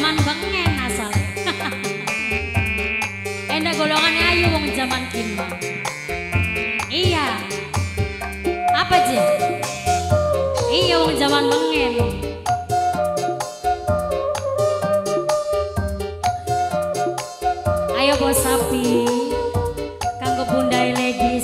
zaman bengen asale. Enda golongannya ayu wong zaman kini. Iya. Apa je? Iya wong zaman bengen. Ayo bos sapi, kanggo bundai legis.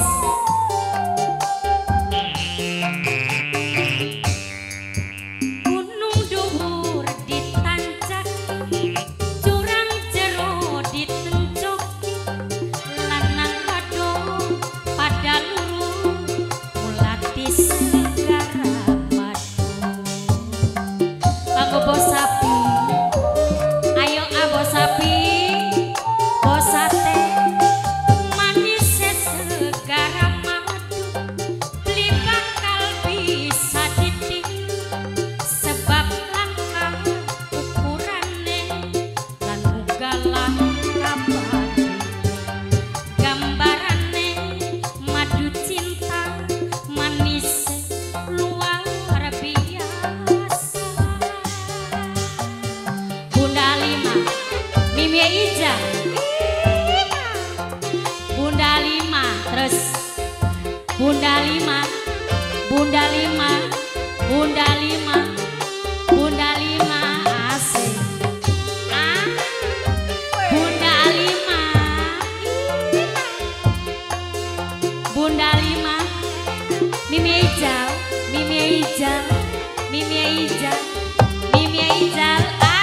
Gunung dhuwur ditancaki, jurang jero ditencoki, lanang wadon pada luru, mulati segara madu. Kanggo bos sapi, ayo bos sapi. Sate manis segara madu, beli bakal bisa ditiru, sebab langka ukurane lan uga langka padu. Gambarane madu cinta manis luar biasa. Bunda Lima, Mimi Ija, Bunda Lima, terus Bunda Lima, Bunda Lima, Bunda Lima, Bunda Lima, asik. Bunda Lima, Bunda Lima, Mimi Ijal, Mimi Ijal, Mimi Ijal, Mimi Ijal.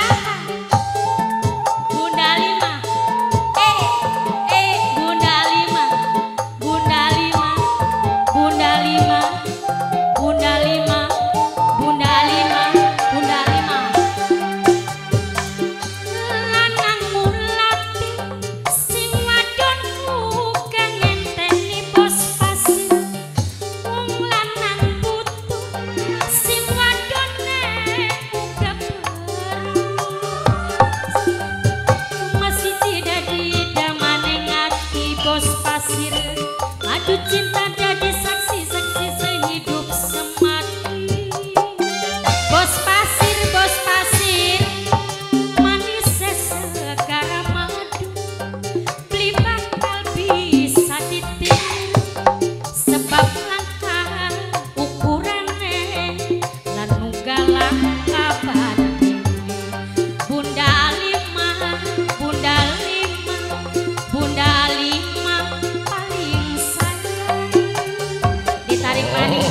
Madu cinta jadi saksi-saksi sehidup semati. Bos pasir, manis segara madu, beli bakal bisa ditiru, sebab langka ukurannya lan uga langka padu. Bunda Lima, Bunda Lima, Bunda Lima paling sayang. Ditarik maning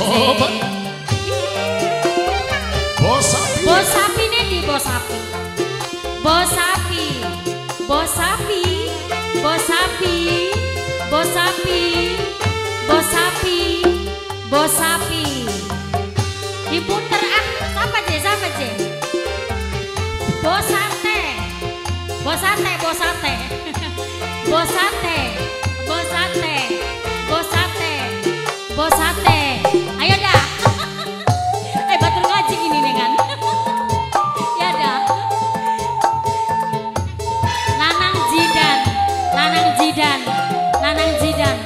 Bos sapi. Bos sapi nih di bos sapi. Bos sapi, bos sapi, bos sapi, bos sapi, bos sapi, bos sapi. Diputer siapa je? Bos sate, bos sate, bos sate, bos sate, bos sate, bos sate, bos sate. Ayo dah. Batur ngaji gini nih kan. Ya dah. Nanang Jidan, Nanang Jidan, Nanang Jidan.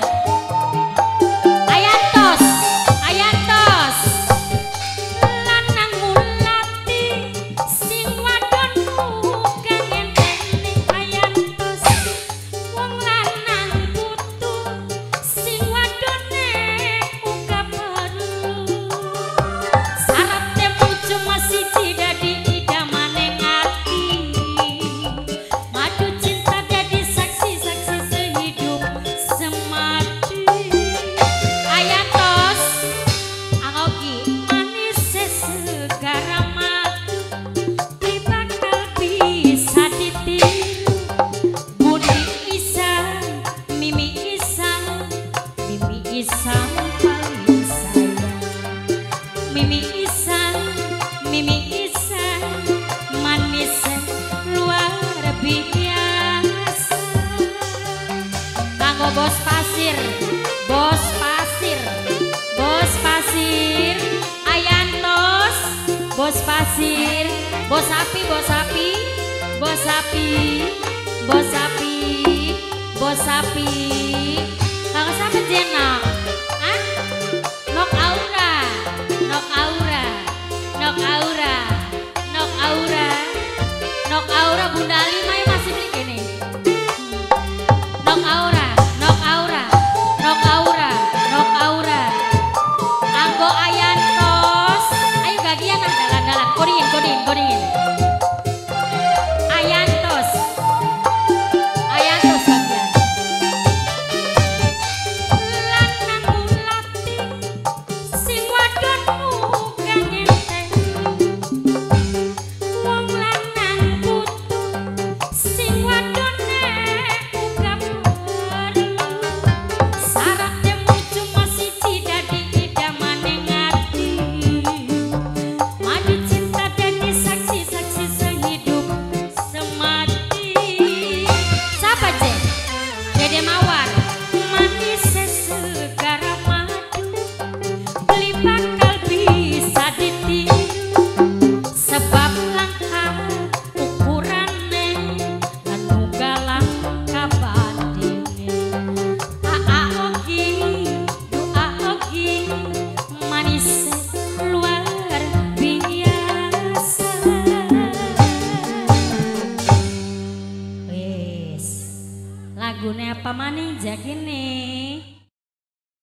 Ayantos, Ayantos. Lanang mulati sing wadon kang ngenteni ayantos. Wong lanang putu sing wadone uga perlu. Syaratnya pucu masih dadi idamane ngati. Madu cinta jadi saksi-saksi sehidup semati. Ayantos, angoki manis segara madu, beli bakal bisa ditiru. Budi Isan, Mimi Isan, Mimi Isan paling sayang. Mimi Isan, Mimi Isan, manis luar biasa. Kanggo bos pasir, bos pasir, bos pasir, Ayantos, bos pasir, bos sapi, bos sapi, bos sapi, bos sapi, bos sapi. Kanggo sampe jenok, nok aura, nok aura, nok aura, nok aura, nok aura. Amin. Ayantos. Ayantos bagian. Lanang mulati sing wadonmu kang enteng. Wong lanang putu sing wadone uga perlu. Syaratnya cuma siji dadi idamane ngati. Madu cinta dadi saksi-saksi sehidup semati. Siapa cek? Dede Mawar. Manis segara madu beli bakal bisa ditiru. Sebab langka ukurane anu galang kabandine. Aa ogi, doa ogi, manis luar biasa. Wes, lagune apa maning jak ini?